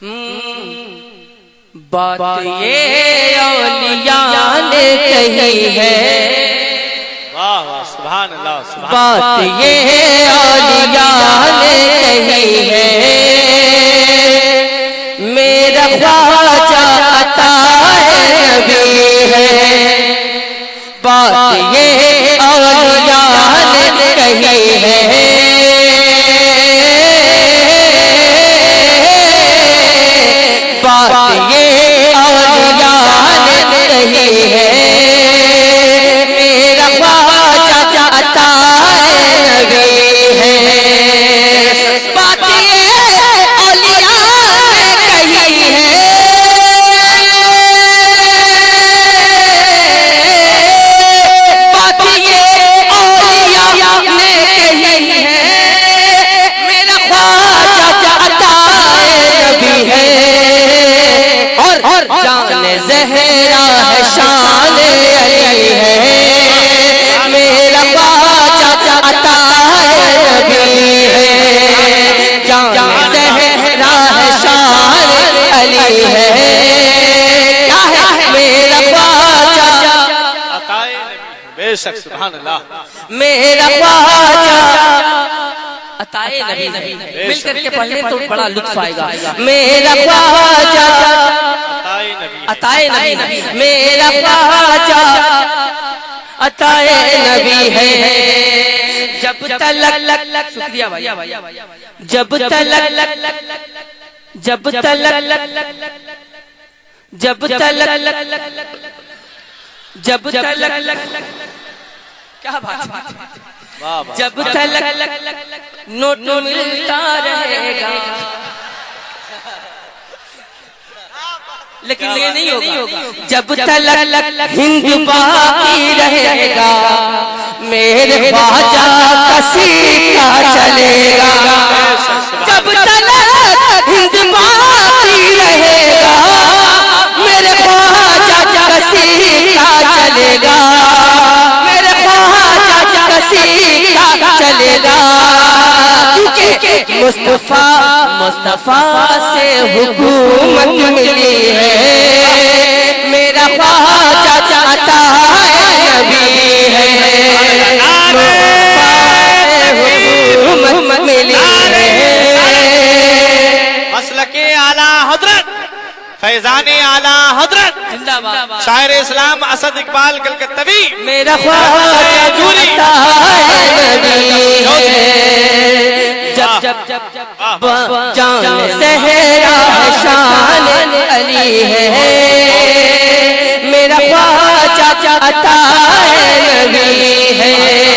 بات یہ اولیاء نے کہی ہے، واہ واہ سبحان اللہ سبحان بات یہ اولیاء نے کہی ہے، میرا خواجہ عطا نبی ہے، بات یہ اولیاء نے کہی ہے، بات یہ اولیاء نے کہی ہے، میرا خواجہ عطا نبی ہے، بات یہ اولیاء نے کہی ہے، بات یہ اولیاء نے کہی ہے، میرا خواجہ عطا نبی ہے، اور جان زہرا ہے شان علی ہے، میرا خواجہ عطا نبی ہے، جان زہرا ہے شان علی ہے، کیا ہے میرا خواجہ عطا نبی، بے شک سبحان اللہ، میرا خواجہ عطا نبی، مل کر کے پڑھنے تو بڑا لطف آئے گا، میرا خواجہ عطا نبی، میرا خواجہ عطا نبی ہے، جب تلک شکریہ بھائی، جب تلک کیا بات، جب تلک نوٹ ملتا رہے گا، لیکن یہ نہیں ہوگا، جب تلک ہند باقی رہے گا، میرے خواجہ کا سیکھا چلے گا، جب تلک ہند باقی رہے گا، میرے خواجہ کا سیکھا چلے گا، میرے خواجہ کا سیکھا چلے گا، کیونکہ مصطفیٰ سے حکومت ملی ہے، میرا خواجہ عطا نبی ہے، حکومت ملی ہے، مسلک اعلیٰ حضرت فیضان اعلیٰ حضرت شاعر اسلام اسد اقبال کلکتوی، میرا خواجہ عطا نبی ہے، جب جان زہرا ہے شان علی ہے، میرا خواجہ عطا نبی ہے،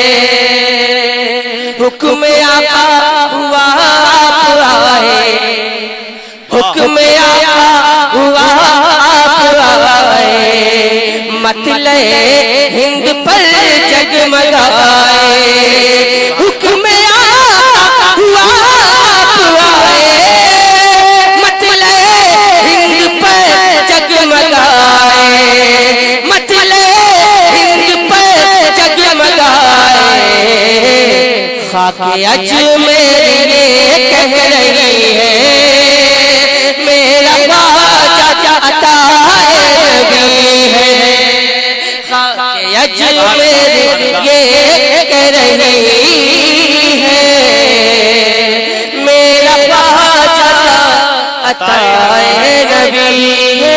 حکم آقا ہوا آپ آئے، حکم آقا ہوا آپ آئے، مطلع ہند پر جگمگائے، حکم آقا ہوا آپ آئے، مطلع ہند پر جگمگائے، مطلع ہند پر جگمگائے، خاک اجمیر یہ کہہ رہی ہے، میرا خواجہ عطا نبی ہے، خاک اجمیر یہ کہہ رہی ہے، میرا خواجہ عطا نبی ہے،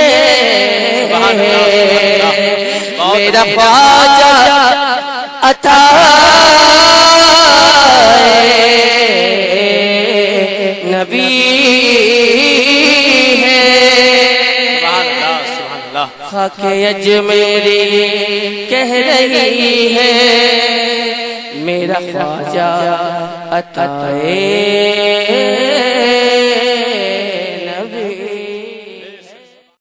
میرا خواجہ عطا نبی ہے، خاک اجمیری کہہ رہی ہے، میرا خواجہ عطا